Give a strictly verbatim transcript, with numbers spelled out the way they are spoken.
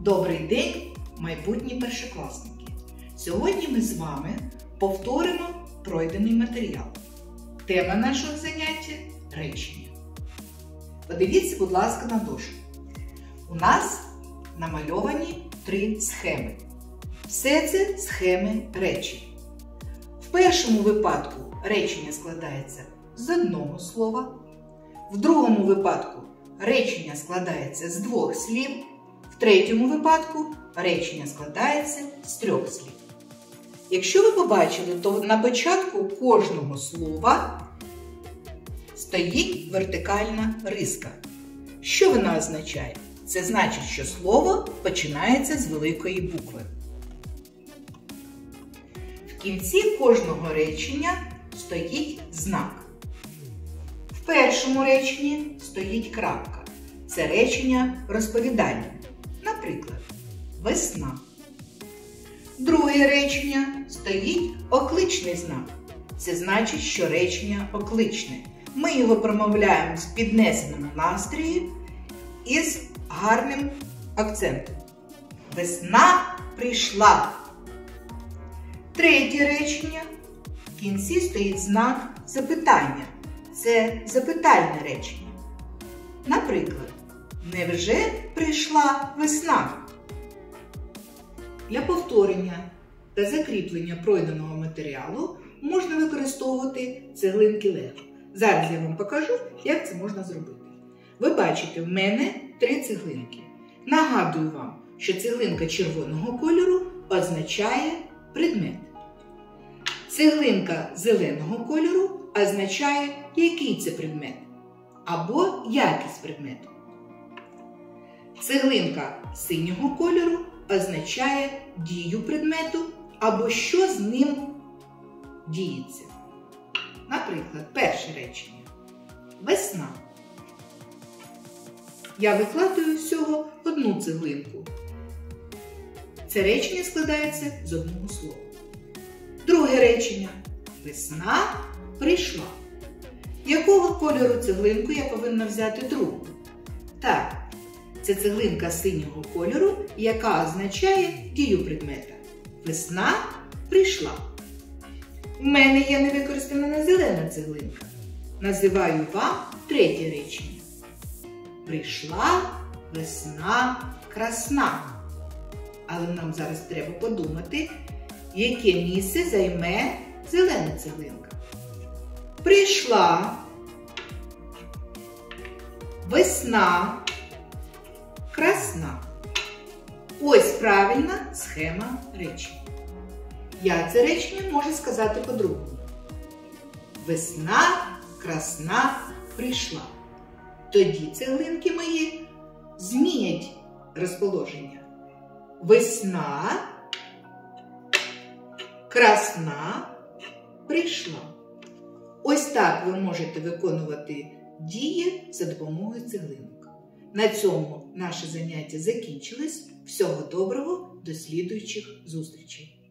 Добрий день, майбутні першокласники! Сьогодні ми з вами повторимо пройдений матеріал. Тема нашого заняття – речення. Подивіться, будь ласка, на дошку. У нас намальовані три схеми. Все це схеми речень. В першому випадку речення складається з одного слова. В другому випадку речення складається з двох слів. В третьому випадку речення складається з трьох слів. Якщо ви побачили, то на початку кожного слова стоїть вертикальна риска. Що вона означає? Це значить, що слово починається з великої букви. В кінці кожного речення стоїть знак. В першому реченні стоїть крапка. Це речення розповідальне. Наприклад, весна. Друге речення стоїть окличний знак. Це значить, що речення окличне. Ми його промовляємо з піднесеним настроєм і з гарним акцентом. Весна прийшла. Третє речення. В кінці стоїть знак запитання. Це запитальне речення. Наприклад, невже прийшла весна? Для повторення та закріплення пройденого матеріалу можна використовувати цеглинки Лего. Зараз я вам покажу, як це можна зробити. Ви бачите, в мене три цеглинки. Нагадую вам, що цеглинка червоного кольору означає предмет. Цеглинка зеленого кольору означає, який це предмет або якість предмету. Цеглинка синього кольору означає дію предмету або що з ним діється. Наприклад, перше речення. Весна. Я викладаю всього одну цеглинку. Це речення складається з одного слова. Друге речення. Весна прийшла. Якого кольору цеглинку я повинна взяти другу? Так, це цеглинка синього кольору, яка означає дію предмета. Весна прийшла. У мене є невикористана зелена цеглинка. Називаю вам третє речення. Прийшла весна красна. Але нам зараз треба подумати, яке місце займе зелена цеглинка. Прийшла весна красна. Ось правильна схема речення. Я це речення можу сказати по-другому. Весна красна прийшла. Тоді цеглинки мої змінять розположення. Весна красна прийшла. Ось так ви можете виконувати дії за допомогою цеглинок. На цьому наше заняття закінчилось. Всього доброго, до слідуючих зустрічей!